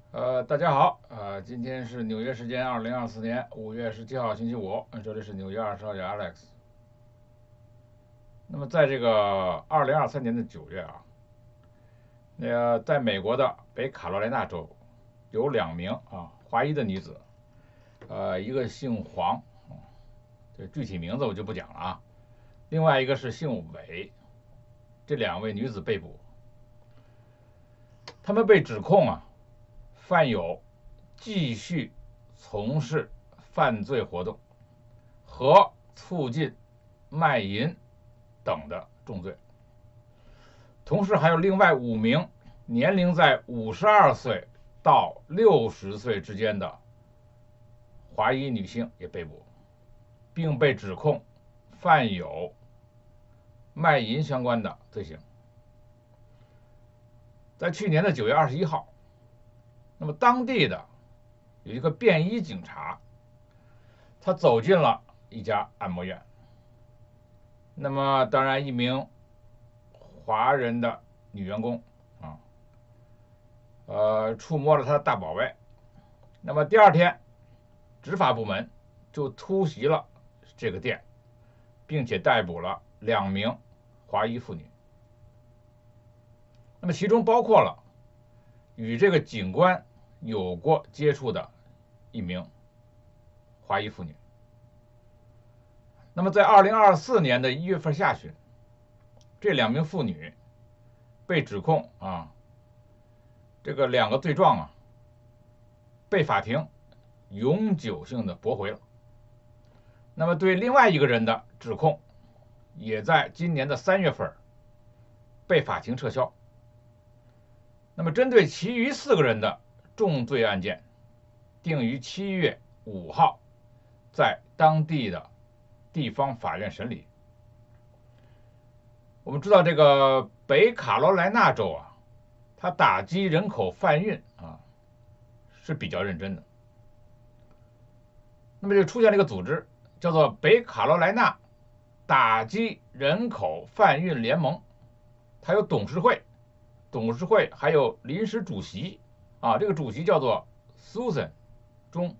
大家好，今天是纽约时间2024年5月17号星期五，这里是纽约20号的 Alex。那么在这个2023年的9月啊，那个在美国的北卡罗来纳州有2名华裔的女子，一个姓黄，这具体名字我就不讲了啊，另外一个是姓韦，这2位女子被捕，她们被指控犯有继续从事犯罪活动和促进卖淫等的重罪，同时还有另外5名年龄在52岁到60岁之间的华裔女性也被捕，并被指控犯有卖淫相关的罪行。在去年的9月21号，那么当地的有一个便衣警察，他走进了一家按摩院。那么当然，一名华人的女员工触摸了他的大宝贝。那么第二天，执法部门就突袭了这个店，并且逮捕了2名华裔妇女。那么其中包括了与这个警官有过接触的1名华裔妇女。那么在2024年的1月份下旬，这2名妇女被指控这个2个罪状被法庭永久性的驳回了。那么对另外一个人的指控，也在今年的3月份被法庭撤销。那么针对其余4个人的重罪案件，定于7月5号在当地的地方法院审理。我们知道这个北卡罗来纳州它打击人口贩运是比较认真的。那么就出现了一个组织，叫做北卡罗来纳打击人口贩运联盟，它有董事会，还有临时主席这个主席叫做 Susan 中。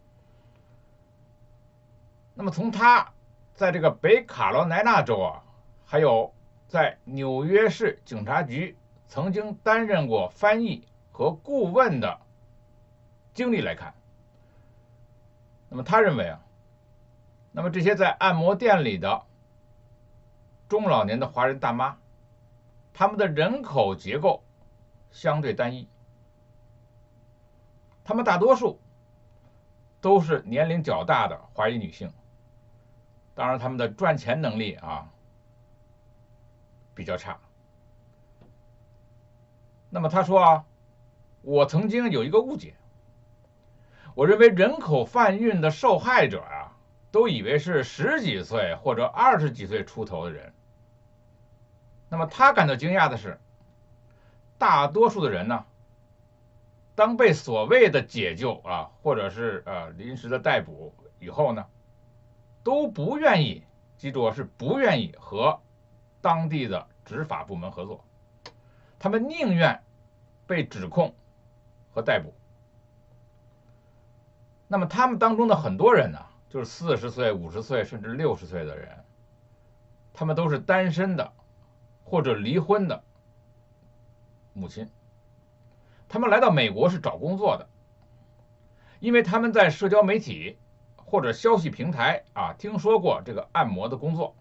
那么从他在这个北卡罗来纳州还有在纽约市警察局曾经担任过翻译和顾问的经历来看，那么他认为那么这些在按摩店里的中老年的华人大妈，他们的人口结构相对单一，他们大多数都是年龄较大的华裔女性，当然他们的赚钱能力比较差。那么他说我曾经有一个误解，我认为人口贩运的受害者都以为是10几岁或者20几岁出头的人。那么他感到惊讶的是，大多数的人呢，当被所谓的解救或者是临时的逮捕以后呢，都不愿意，记住是不愿意和当地的执法部门合作，他们宁愿被指控和逮捕。那么他们当中的很多人呢，就是40岁、50岁甚至60岁的人，他们都是单身的或者离婚的母亲，他们来到美国是找工作的，因为他们在社交媒体或者消息平台听说过这个按摩的工作。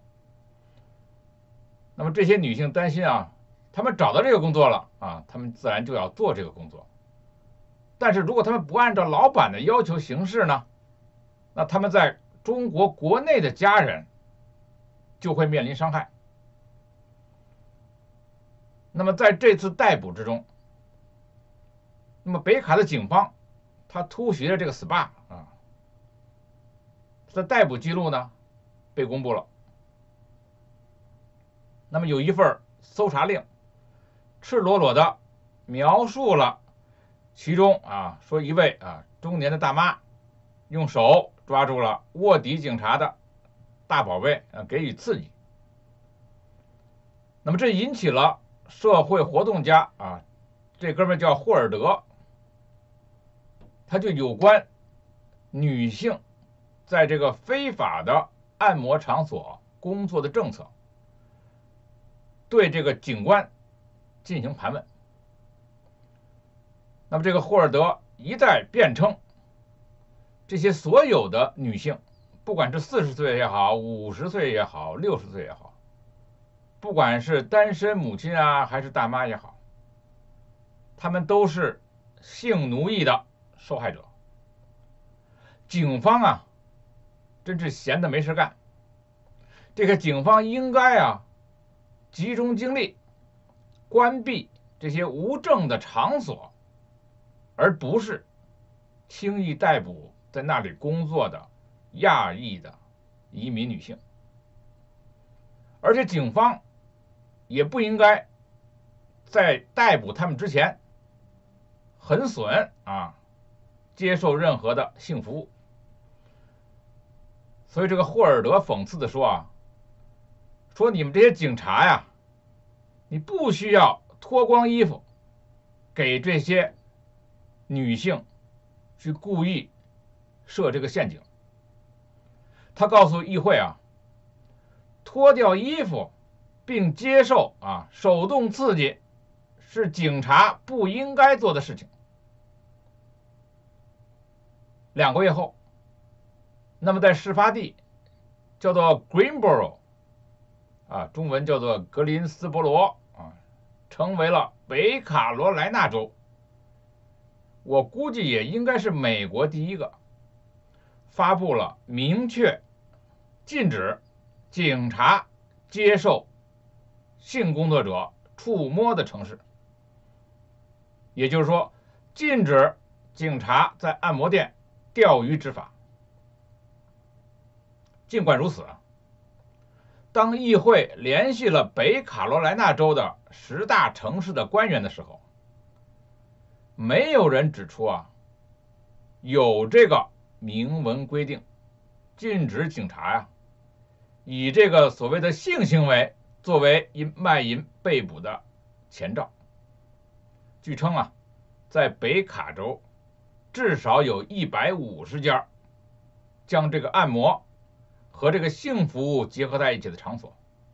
那么这些女性担心他们找到这个工作了他们自然就要做这个工作。但是如果他们不按照老板的要求行事呢，那他们在中国国内的家人就会面临伤害。那么在这次逮捕之中，那么北卡的警方他突袭了这个 SPA 他的逮捕记录呢被公布了。那么有一份搜查令，赤裸裸的描述了其中说一位中年的大妈用手抓住了卧底警察的大宝贝给予刺激。那么这引起了社会活动家这哥们叫霍尔德， 它就有关女性在这个非法的按摩场所工作的政策，对这个警官进行盘问。那么这个霍尔德一再辩称，这些所有的女性，不管是40岁也好，50岁也好，60岁也好，不管是单身母亲啊，还是大妈也好，她们都是性奴役的受害者。警方啊，真是闲的没事干。这个警方应该啊，集中精力关闭这些无证的场所，而不是轻易逮捕在那里工作的亚裔的移民女性。而且警方也不应该在逮捕他们之前狠损啊，接受任何的性服务。所以这个霍尔德讽刺的说啊，说你们这些警察呀，你不需要脱光衣服给这些女性去故意设这个陷阱。他告诉议会啊，脱掉衣服并接受手动刺激是警察不应该做的事情。2个月后，那么在事发地叫做 Greensboro 中文叫做格林斯伯罗成为了北卡罗来纳州，我估计也应该是美国第一个发布了明确禁止警察接受性工作者触摸的城市。也就是说，禁止警察在按摩店钓鱼执法。尽管如此，当议会联系了北卡罗来纳州的10大城市的官员的时候，没有人指出有这个明文规定禁止警察以这个所谓的性行为作为因卖淫被捕的前兆。据称在北卡州至少有150家将这个按摩和这个性服务结合在一起的场所。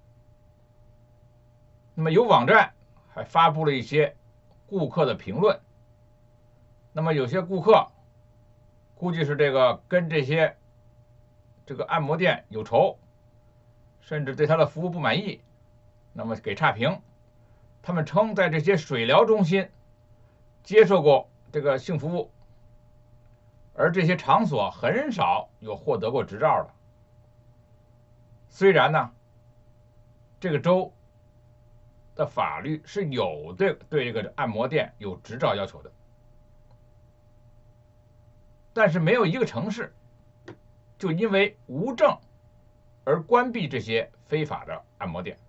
那么有网站还发布了一些顾客的评论。那么有些顾客估计是跟这些按摩店有仇，甚至对他的服务不满意，那么给差评。他们称在这些水疗中心接受过这个性服务，而这些场所很少有获得过执照的。虽然呢，这个州的法律是有对这个按摩店有执照要求的，但是没有一个城市就因为无证而关闭这些非法的按摩店。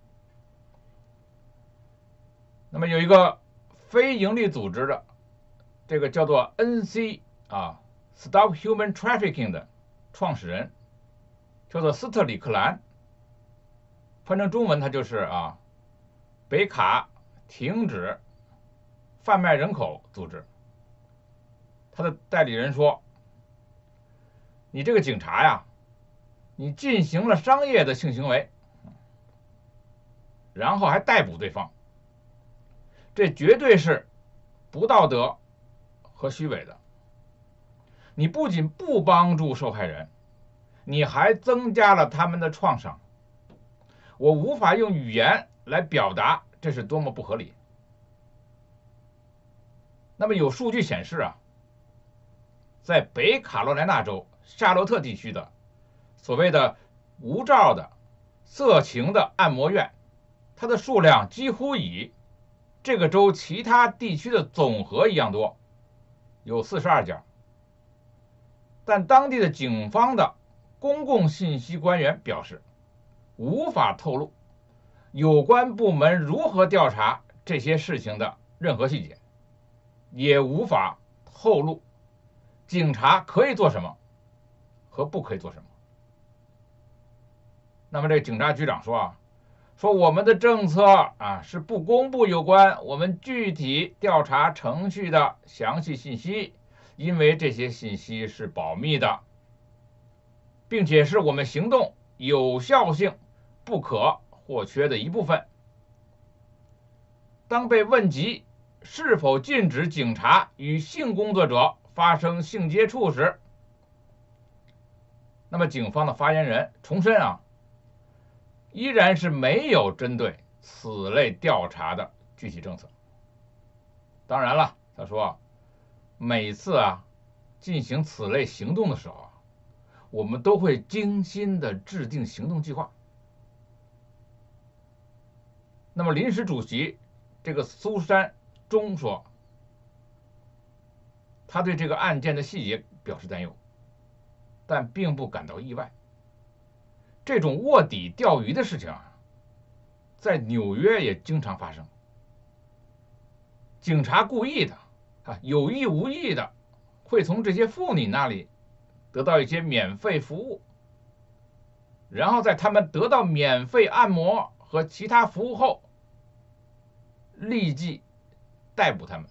那么有一个非营利组织的这个叫做 NC Stop Human Trafficking 的创始人叫做斯特里克兰，翻成中文它就是北卡停止贩卖人口组织。他的代理人说，你这个警察你进行了商业的性行为，然后还逮捕对方，这绝对是不道德和虚伪的。你不仅不帮助受害人，你还增加了他们的创伤。我无法用语言来表达这是多么不合理。那么有数据显示在北卡罗来纳州夏洛特地区的所谓的无照的色情的按摩院，它的数量几乎与这个州其他地区的总和一样多，有42家。但当地的警方的公共信息官员表示，无法透露有关部门如何调查这些事情的任何细节，也无法透露警察可以做什么和不可以做什么。那么这警察局长说我们的政策是不公布有关我们具体调查程序的详细信息， 因为这些信息是保密的，并且是我们行动有效性不可或缺的一部分。当被问及是否禁止警察与性工作者发生性接触时，那么警方的发言人重申依然是没有针对此类调查的具体政策。当然了，他说每次进行此类行动的时候，我们都会精心的制定行动计划。那么临时主席这个苏珊中说，他对这个案件的细节表示担忧，但并不感到意外。这种卧底钓鱼的事情在纽约也经常发生。警察故意的有意无意的会从这些妇女那里得到一些免费服务，然后在他们得到免费按摩和其他服务后，立即逮捕他们。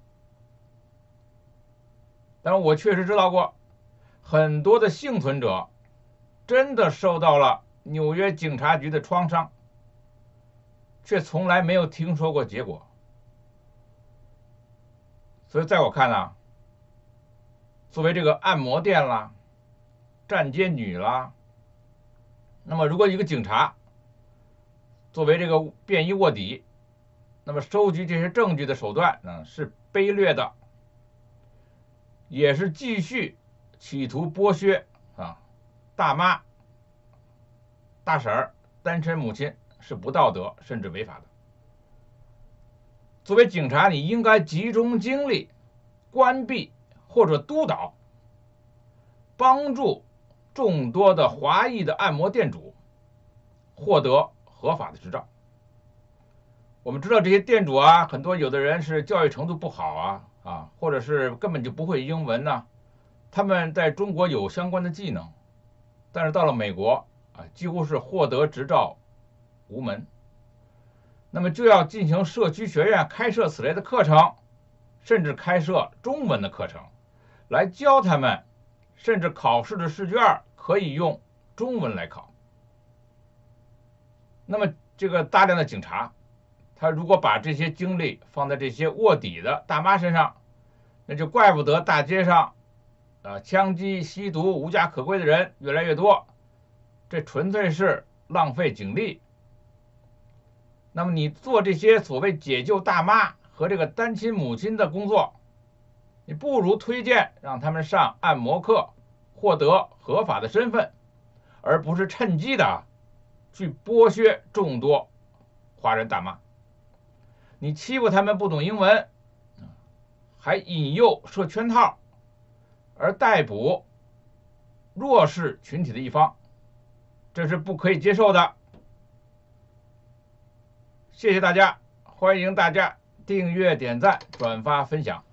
但是我确实知道过很多的幸存者真的受到了纽约警察局的创伤，却从来没有听说过结果。所以在我看作为这个按摩店啦、站街女啦，那么如果一个警察作为这个便衣卧底，那么收集这些证据的手段是卑劣的，也是继续企图剥削大妈、大婶儿、单身母亲，是不道德甚至违法的。作为警察，你应该集中精力关闭或者督导，帮助众多的华裔的按摩店主获得合法的执照。我们知道这些店主很多有的人是教育程度不好或者是根本就不会英文他们在中国有相关的技能，但是到了美国几乎是获得执照无门。那么就要进行社区学院开设此类的课程，甚至开设中文的课程，来教他们，甚至考试的试卷可以用中文来考。那么这个大量的警察，他如果把这些精力放在这些卧底的大妈身上，那就怪不得大街上枪击、吸毒、无家可归的人越来越多，这纯粹是浪费警力。那么你做这些所谓解救大妈和这个单亲母亲的工作，你不如推荐让他们上按摩课，获得合法的身份，而不是趁机的去剥削众多华人大妈。你欺负他们不懂英文，还引诱设圈套，而逮捕弱势群体的一方，这是不可以接受的。谢谢大家，欢迎大家订阅、点赞、转发、分享。